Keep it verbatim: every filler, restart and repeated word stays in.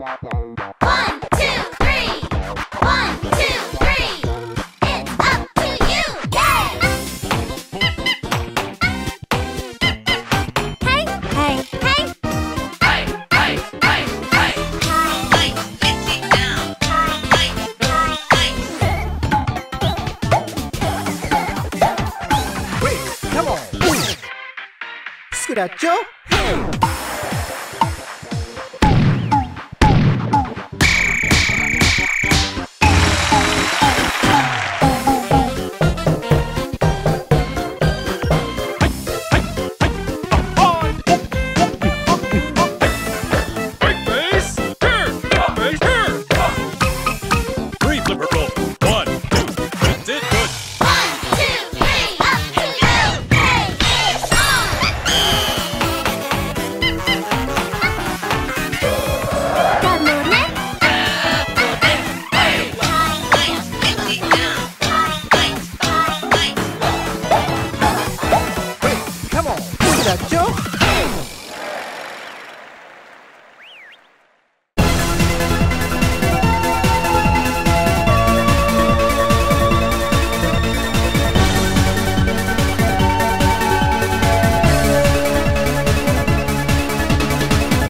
One, two, three. One, two, three. It's up to you. Yay! Hey, hey, hey. Hey, hey, hey, hey. Hey, get me down. Hey, hey. Wait, come on. 스크라쳐